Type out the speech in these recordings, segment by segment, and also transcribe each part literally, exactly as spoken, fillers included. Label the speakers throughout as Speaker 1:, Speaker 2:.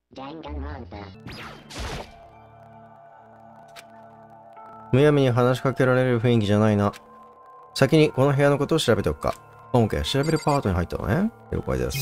Speaker 1: むやみに話しかけられる雰囲気じゃないな。先にこの部屋のことを調べておくか。オーケー、調べるパートに入ったのね。了解です。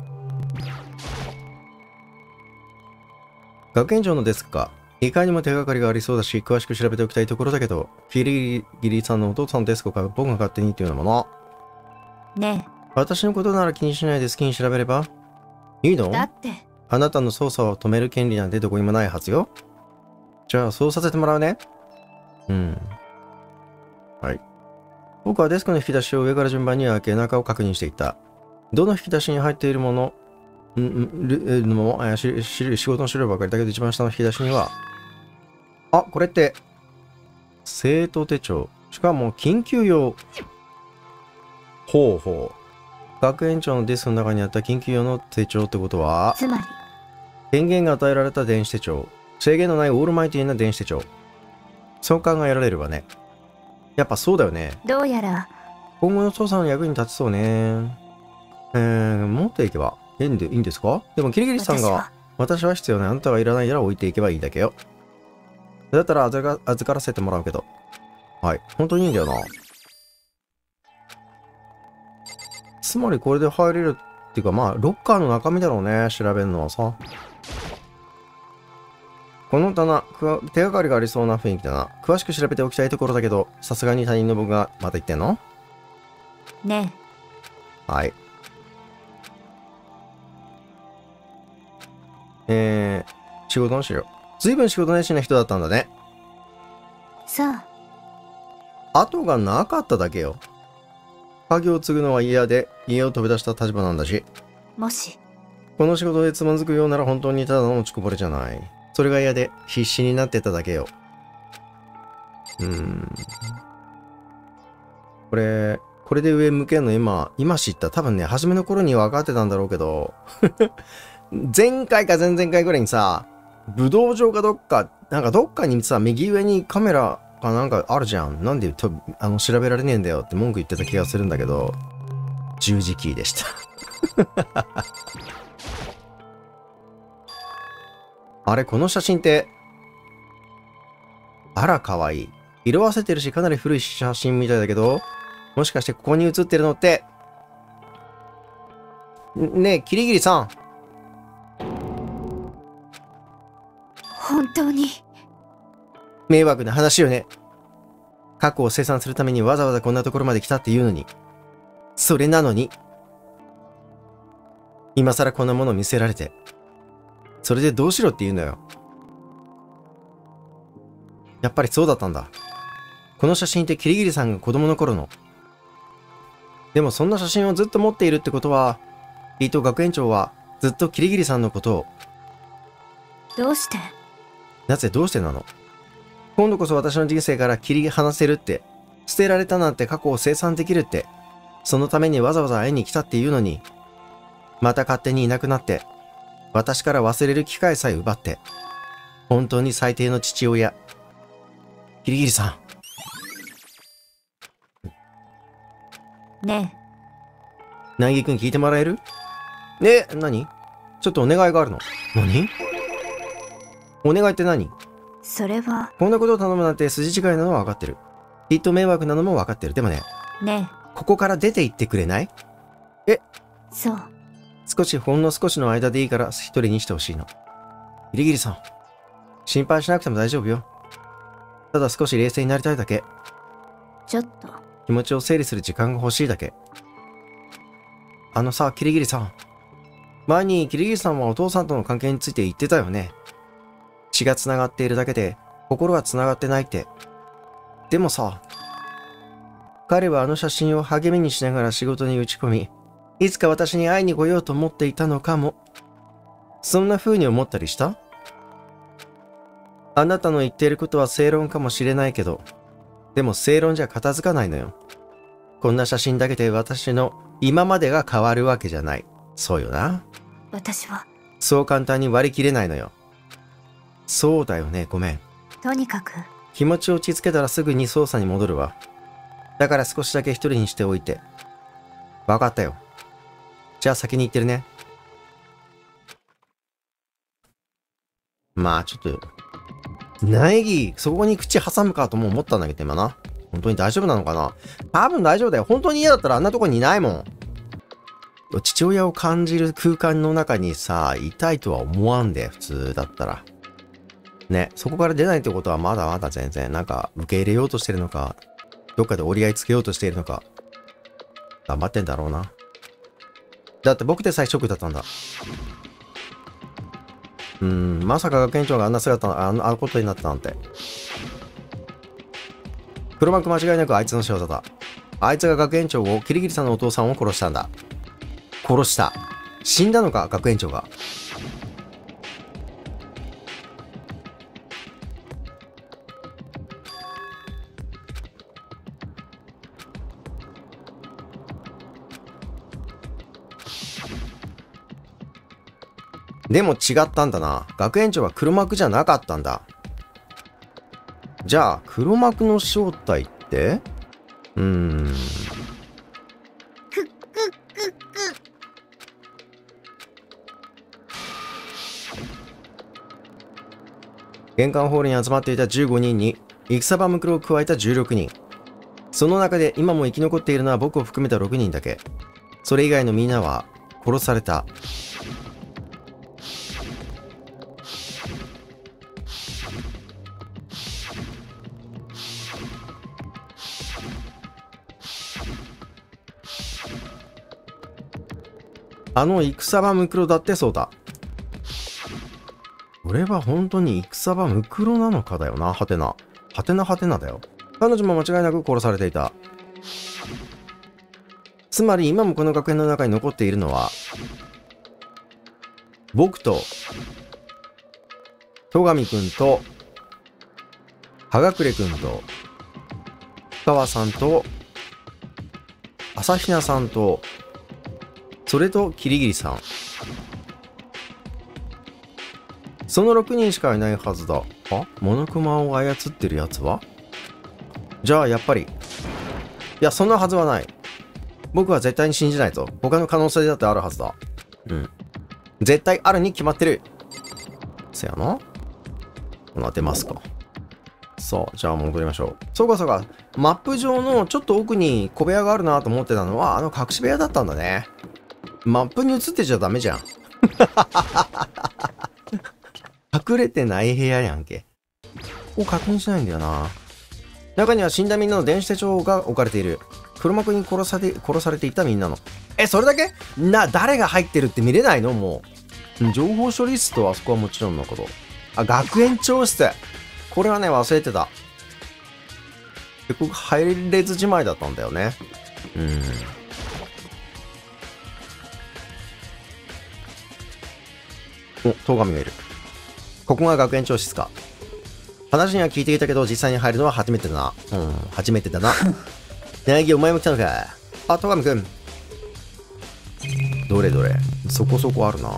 Speaker 1: 学園長のデスクか。いかにも手がかりがありそうだし、詳しく調べておきたいところだけど、キリギリさんのお父さんのデスクか僕が勝手にっていうのもな。
Speaker 2: ねえ。
Speaker 1: 私のことなら気にしないで好きに調べればいいの？
Speaker 2: だって。
Speaker 1: あなたの捜査を止める権利なんてどこにもないはずよ。じゃあ、そうさせてもらうね。うん。はい。僕はデスクの引き出しを上から順番に開け、中を確認していった。どの引き出しに入っているもの、んん、も、し、し、仕事の資料ばかりだけど、一番下の引き出しには、あ、これって、生徒手帳。しかも、緊急用。ほうほう。学園長のデスクの中にあった緊急用の手帳ってことは、
Speaker 2: つまり、
Speaker 1: 権限が与えられた電子手帳。制限のないオールマイティーな電子手帳。そう考えられるわね。やっぱそうだよね。
Speaker 2: どうやら
Speaker 1: 今後の捜査の役に立ちそうね。えー、持っていけばいいんで、いいんですか？でもキリギリスさんが、私は必要ない、あんたがいらないなら置いていけばいいだけよ。だったら預か、預からせてもらうけど。はい。本当にいいんだよな。つまりこれで入れるっていうか、まあ、ロッカーの中身だろうね。調べるのはさ。この棚、手がかりがありそうな雰囲気だな。詳しく調べておきたいところだけど、さすがに他人の僕がまた言ってんの？
Speaker 2: ね
Speaker 1: え。はい。えー、仕事の資料。ずいぶん仕事熱心な人だったんだね。
Speaker 2: さあ。
Speaker 1: 後がなかっただけよ。家業を継ぐのは嫌で、家を飛び出した立場なんだし。
Speaker 2: もし。
Speaker 1: この仕事でつまずくようなら本当にただの落ちこぼれじゃない。それが嫌で必死になってただけよ。うーん。これ、これで上向けんの今、今知った。多分ね、初めの頃に分かってたんだろうけど、前回か前々回ぐらいにさ、武道場かどっか、なんかどっかにさ、右上にカメラかなんかあるじゃん。なんでとあの調べられねえんだよって文句言ってた気がするんだけど、十字キーでした。あれ、この写真って、あら、かわいい。色あせてるし、かなり古い写真みたいだけど、もしかしてここに写ってるのって、ねえ、キリギリさん。
Speaker 2: 本当に。
Speaker 1: 迷惑な話よね。過去を清算するためにわざわざこんなところまで来たっていうのに。それなのに。今更こんなもの見せられて。それでどうしろって言うのよ。やっぱりそうだったんだ。この写真ってキリギリさんが子供の頃の。でもそんな写真をずっと持っているってことは、きっと学園長はずっとキリギリさんのことを。
Speaker 2: どうして？
Speaker 1: なぜどうしてなの？今度こそ私の人生から切り離せるって、捨てられたなんて過去を清算できるって、そのためにわざわざ会いに来たっていうのに、また勝手にいなくなって、私から忘れる機会さえ奪って、本当に最低の父親。キリギリさ
Speaker 2: ん。ね
Speaker 1: え。ナギ君聞いてもらえる？ねえ、何？ちょっとお願いがあるの。何？お願いって何？
Speaker 2: それは。
Speaker 1: こんなことを頼むなんて筋違いなのは分かってる。きっと迷惑なのも分かってる。でもね。
Speaker 2: ね
Speaker 1: え。ここから出て行ってくれない？え？
Speaker 2: そう。
Speaker 1: 少し、ほんの少しの間でいいから一人にしてほしいの。ギリギリさん。心配しなくても大丈夫よ。ただ少し冷静になりたいだけ。
Speaker 2: ちょっと。
Speaker 1: 気持ちを整理する時間が欲しいだけ。あのさ、キリギリさん。前にキリギリさんはお父さんとの関係について言ってたよね。血が繋がっているだけで、心は繋がってないって。でもさ、彼はあの写真を励みにしながら仕事に打ち込み、いつか私に会いに来ようと思っていたのかも。そんな風に思ったりした？あなたの言っていることは正論かもしれないけど、でも正論じゃ片付かないのよ。こんな写真だけで私の今までが変わるわけじゃない。そうよな。
Speaker 2: 私は。
Speaker 1: そう簡単に割り切れないのよ。そうだよね、ごめん。
Speaker 2: とにかく。
Speaker 1: 気持ちを落ち着けたらすぐに捜査に戻るわ。だから少しだけ一人にしておいて。わかったよ。じゃあ先に行ってるね。 まあ、ちょっと、苗木、そこに口挟むかとも思ったんだけど、今な。本当に大丈夫なのかな？多分大丈夫だよ。本当に嫌だったらあんなとこにいないもん。父親を感じる空間の中にさ、いたいとは思わんで、普通だったら。ね、そこから出ないってことはまだまだ全然、なんか受け入れようとしてるのか、どっかで折り合いつけようとしているのか、頑張ってんだろうな。だって僕でさえショックだったんだ。うーん、まさか学園長があんな姿、あんなことになったなんて。黒幕間違いなくあいつの仕業だ。あいつが学園長を、キリギリさんのお父さんを殺したんだ。殺した。死んだのか、学園長が。でも違ったんだな。学園長は黒幕じゃなかったんだ。じゃあ、黒幕の正体ってうーん。玄関ホールに集まっていたじゅうごにんに、戦場ムクロを加えたじゅうろくにん。その中で今も生き残っているのは僕を含めたろくにんだけ。それ以外のみんなは殺された。あの戦場ムクロだってそうだ。俺は本当に戦場ムクロなのかだよな、はてな。はてなはてなだよ。彼女も間違いなく殺されていた。つまり今もこの学園の中に残っているのは、僕と、戸上くんと、葉隠くんと、深川さんと、朝比奈さんと、それとキリギリさん。そのろくにんしかいないはずだ。あ、モノクマを操ってるやつは？じゃあやっぱり。いや、そんなはずはない。僕は絶対に信じないぞ。他の可能性だってあるはずだ。うん。絶対あるに決まってる。せやな。この当てますか。さあ、じゃあ戻りましょう。そうかそうか。マップ上のちょっと奥に小部屋があるなと思ってたのは、あの隠し部屋だったんだね。マップに映ってちゃダメじゃん。隠れてない部屋やんけ。ここ確認しないんだよな。中には死んだみんなの電子手帳が置かれている。黒幕に殺されて、殺されていたみんなの。え、それだけな、誰が入ってるって見れないのもう。情報処理室とあそこはもちろんのこと。あ、学園長室。これはね、忘れてた。結局入れずじまいだったんだよね。うん。お、戸上がいる。ここが学園長室か。話には聞いていたけど、実際に入るのは初めてだな。うん、初めてだな。柳木、お前も来たのか。あ、戸上くん。どれどれ。そこそこあるな。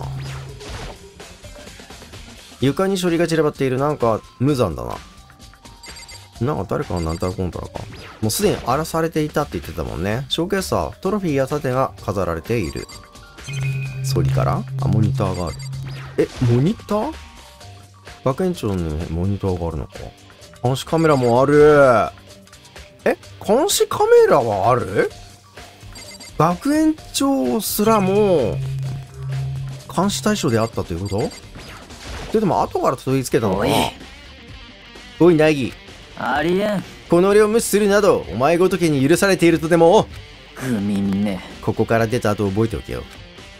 Speaker 1: 床に処理が散らばっている。なんか、無残だな。なんか誰かがなんたらこんたらか。もうすでに荒らされていたって言ってたもんね。ショーケースはトロフィーや盾が飾られている。そりからあ、モニターがある。え、モニター？学園長のモニターがあるのか。監視カメラもある。え、監視カメラはある？学園長すらも監視対象であったということ？で、でも後から取り付けたのかな。おい、ナギ。
Speaker 3: ありえん。
Speaker 1: この俺を無視するなど、お前ごときに許されているとでも。
Speaker 3: グミンね。
Speaker 1: ここから出た後覚えておけよ。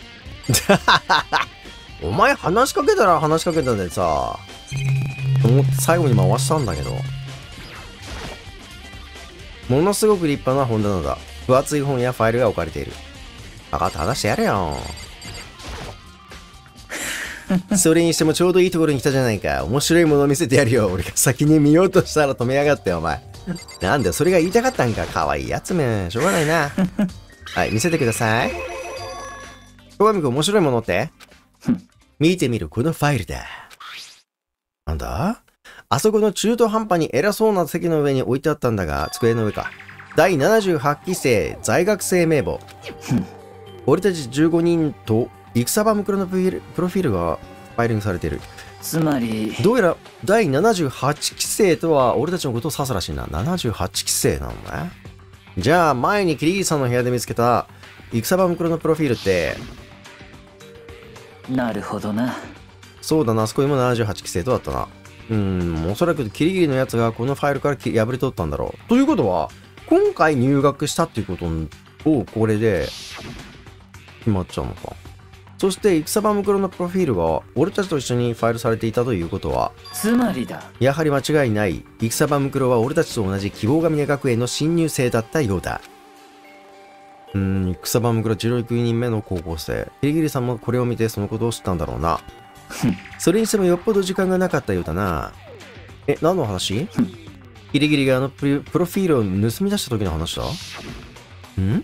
Speaker 1: お前話しかけたら話しかけたでさ、思って最後に回したんだけど。ものすごく立派な本棚だ。分厚い本やファイルが置かれている。分かった、話してやれよ。それにしてもちょうどいいところに来たじゃないか。面白いものを見せてやるよ。俺が先に見ようとしたら止めやがってお前。なんだよ、それが言いたかったんか。かわいいやつめ。しょうがないな。はい、見せてください。戸上くん面白いものって見てみる、このファイルだ。なんだ？あそこの中途半端に偉そうな席の上に置いてあったんだが、机の上か。だいななじゅうはちき生在学生名簿。俺たちじゅうごにんと戦場ムクロのプロフィールがファイリングされている。
Speaker 3: つまり
Speaker 1: どうやらだいななじゅうはちきせいとは俺たちのことを指すらしいな。ななじゅうはちきせいなのね。じゃあ前にキリギリさんの部屋で見つけた戦場袋のプロフィールって、
Speaker 3: なるほどな。
Speaker 1: そうだな、あそこにもななじゅうはちきせいとだったな。うーん、おそらくキリギリのやつがこのファイルから破り取ったんだろう。ということは、今回入学したっていうことをこれで決まっちゃうのか。そして戦場袋のプロフィールが俺たちと一緒にファイルされていたということは、
Speaker 3: つまりだ。
Speaker 1: やはり間違いない。戦場袋は俺たちと同じ希望ヶ峰学園の新入生だったようだ。うーん、戦場袋じゅうろくにんめの高校生。キリギリさんもこれを見てそのことを知ったんだろうな。それにしてもよっぽど時間がなかったようだな。え、何の話？キリギリがあのプロ、プロフィールを盗み出した時の話だ？ん？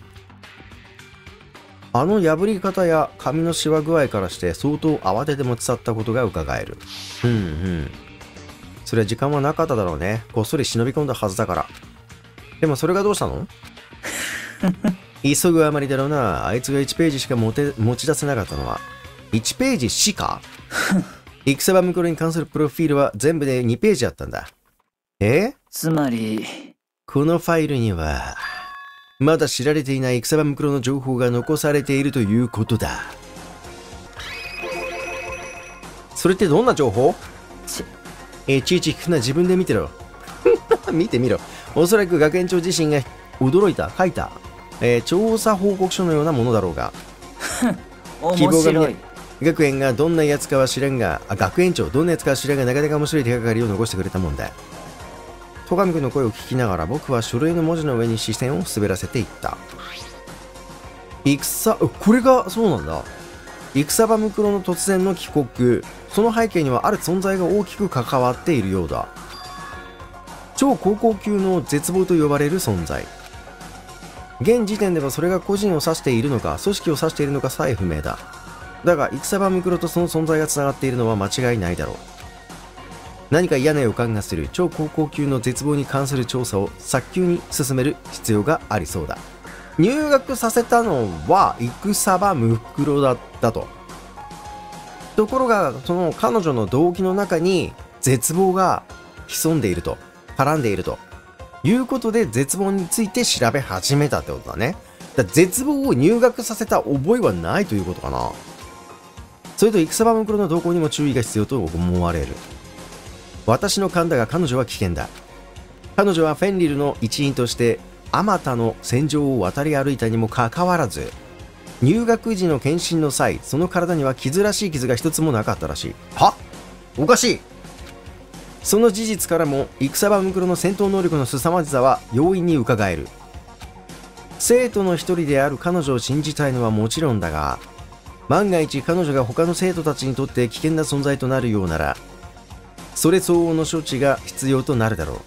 Speaker 1: あの破り方や紙のシワ具合からして相当慌てて持ち去ったことが伺える。うんうん。それは時間はなかっただろうね。こっそり忍び込んだはずだから。でもそれがどうしたの？急ぐあまりだろうな。あいつがいちページしか持て持ち出せなかったのは。いちページしか？戦場袋に関するプロフィールは全部でにページあったんだ。え？
Speaker 3: つまり
Speaker 1: このファイルにはまだ知られていない戦場袋の情報が残されているということだ。それってどんな情報？
Speaker 3: ち
Speaker 1: えちいち聞くな、自分で見てろ。見てみろ。おそらく学園長自身が驚いた、書いた、えー、調査報告書のようなものだろうが。
Speaker 3: 面白い。
Speaker 1: 学園がどんなやつかは知らんが、あ、学園長どんなやつかは知らんが、なかなか面白い手がかりを残してくれたもんだ。戸上君の声を聞きながら僕は書類の文字の上に視線を滑らせていった。戦、これがそうなんだ。戦場袋の突然の帰国、その背景にはある存在が大きく関わっているようだ。超高校級の絶望と呼ばれる存在。現時点ではそれが個人を指しているのか組織を指しているのかさえ不明だ。だが戦場袋とその存在がつながっているのは間違いないだろう。何か嫌な予感がする。超高校級の絶望に関する調査を早急に進める必要がありそうだ。入学させたのは戦場袋だったと。ところがその彼女の動機の中に絶望が潜んでいると、絡んでいるということで、絶望について調べ始めたってことだね。だから絶望を入学させた覚えはないということかな。それと戦場袋の動向にも注意が必要と思われる。私の勘だが彼女は危険だ。彼女はフェンリルの一員としてあまたの戦場を渡り歩いたにもかかわらず、入学時の検診の際、その体には傷らしい傷が一つもなかったらしい。は？おかしい。その事実からも戦場袋の戦闘能力の凄まじさは容易にうかがえる。生徒の一人である彼女を信じたいのはもちろんだが、万が一彼女が他の生徒たちにとって危険な存在となるようなら、それ相応の処置が必要となるだろう。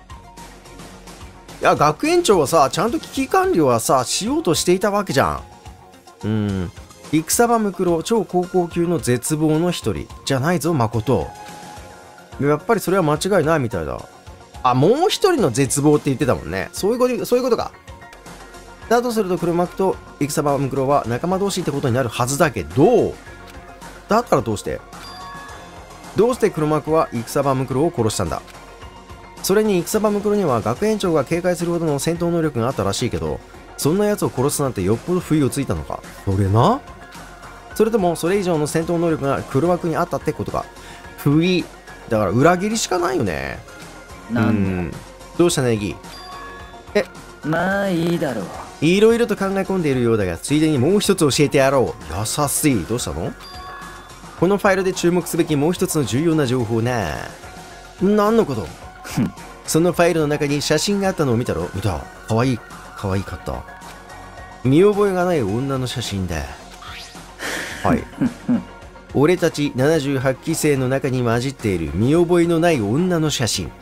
Speaker 1: いや、学園長はさ、ちゃんと危機管理はさ、しようとしていたわけじゃん。うーん。戦場袋超高校級の絶望の一人じゃないぞ、誠。やっぱりそれは間違いないみたいだ。あ、もう一人の絶望って言ってたもんね。そういうこと、そういうことか。だとすると黒幕と戦場袋は仲間同士ってことになるはずだけど、だったらどうしてどうして黒幕は戦場袋を殺したんだ。それに戦場袋には学園長が警戒するほどの戦闘能力があったらしいけど、そんな奴を殺すなんてよっぽど不意をついたのか。それな。それともそれ以上の戦闘能力が黒幕にあったってことか。不意だから裏切りしかないよね。
Speaker 3: なん
Speaker 1: だ。どうしたネギ。え、
Speaker 3: まあいいだろう。
Speaker 1: いろいろと考え込んでいるようだが、ついでにもう一つ教えてやろう。優しい。どうしたの？このファイルで注目すべきもう一つの重要な情報な。何のこと？そのファイルの中に写真があったのを見たろ？見た。かわいい、かわいかった。見覚えがない女の写真だ。はい。俺たちななじゅうはちきせいの中に混じっている見覚えのない女の写真。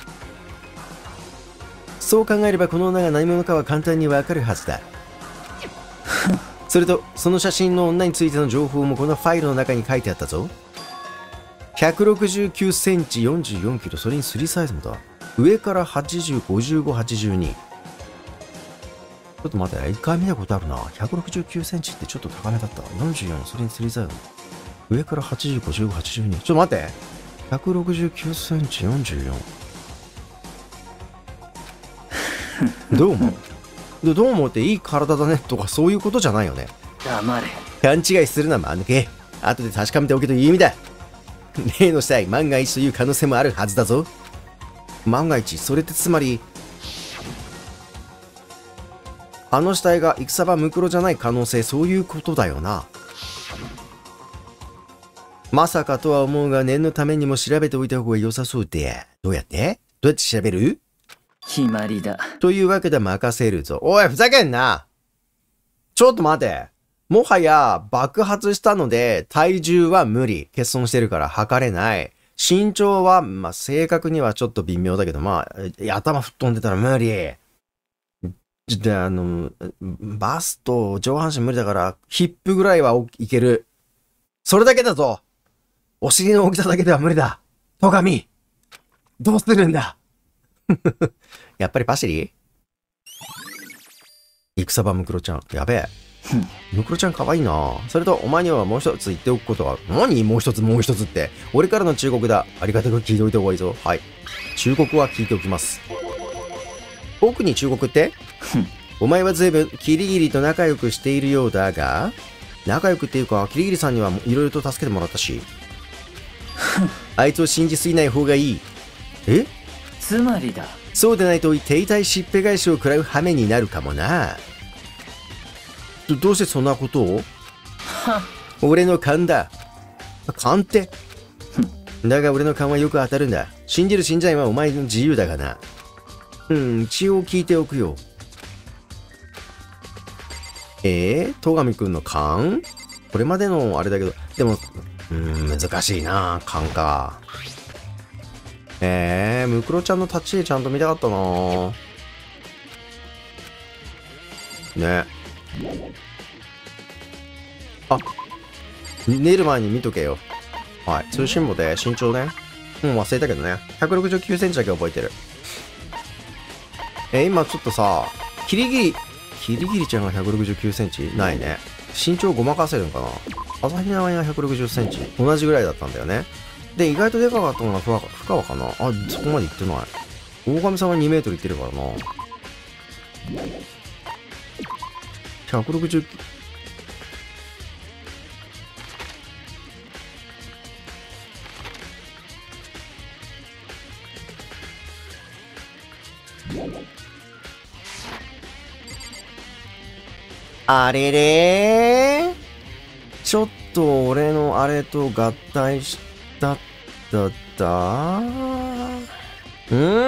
Speaker 1: そう考えればこの女が何者かは簡単にわかるはずだ。それとその写真の女についての情報もこのファイルの中に書いてあったぞ。ひゃくろくじゅうきゅうセンチよんじゅうよんキロ、それにスリーサイズもだ。上からはちじゅう、ごじゅうご、はちじゅうに。ちょっと待って、一回見たことあるな。ひゃくろくじゅうきゅうセンチってちょっと高めだった。よんじゅうよん、それにスリーサイズ。 上からはちじゅう、ごじゅうご、はちじゅうに。ちょっと待って。ひゃくろくじゅうきゅうセンチ、よんじゅうよん。どう思う？どう思うっていい体だねとかそういうことじゃないよね。
Speaker 3: 黙れ。
Speaker 1: 勘違いするな、間抜け。後で確かめておけという意味だ。例の死体、万が一という可能性もあるはずだぞ。万が一、それってつまり、あの死体が戦場ムクロじゃない可能性、そういうことだよな。まさかとは思うが、念のためにも調べておいた方が良さそうで。どうやってどうやって調べる？
Speaker 3: 決まりだ。
Speaker 1: というわけで任せるぞ。おい、ふざけんな！ちょっと待て。もはや爆発したので体重は無理。欠損してるから測れない。身長は、まあ、正確にはちょっと微妙だけど、まあ、頭吹っ飛んでたら無理。で、あの、バスト、上半身無理だから、ヒップぐらいはいける。それだけだぞ。お尻の大きさだけでは無理だ。戸上。どうするんだ。やっぱりパシリ？戦場ムクロちゃん。やべえ。ムクロちゃん可愛いな。それと、お前にはもう一つ言っておくことがある。何もう一つもう一つって。俺からの忠告だ。ありがたく聞いておいた方がいいぞ。はい。忠告は聞いておきます。僕に忠告ってお前は随分キリギリと仲良くしているようだが、仲良くっていうか、キリギリさんにはいろいろと助けてもらったし。あいつを信じすぎない方がいい。え？
Speaker 3: つまりだ。
Speaker 1: そうでないと手痛いしっぺ返しを食らう羽目になるかもな。ど, どうしてそんなことを？俺の勘だ。勘って？だが俺の勘はよく当たるんだ。信じる信じないはお前の自由だがな。うん、一応聞いておくよ。えー、戸上くんの勘？これまでのあれだけど、でも、うーん、難しいな、勘か。えー、ムクロちゃんの立ち絵ちゃんと見たかったな。ね。あ、寝る前に見とけよ。はい。通信簿で身長ね。もう忘れたけどね。ひゃくろくじゅうきゅうセンチだけ覚えてる。えー、今ちょっとさ、キリギリ、キリギリちゃんがひゃくろくじゅうきゅうセンチないね。身長ごまかせるんかな。朝日奈がひゃくろくじゅっセンチ。同じぐらいだったんだよね。で、意外とでかかったのが深川かな。あ、そこまで行ってない。大神さんはにメートル行ってるからな。ひゃくろくじゅう、あれれーちょっと俺のあれと合体したったったうー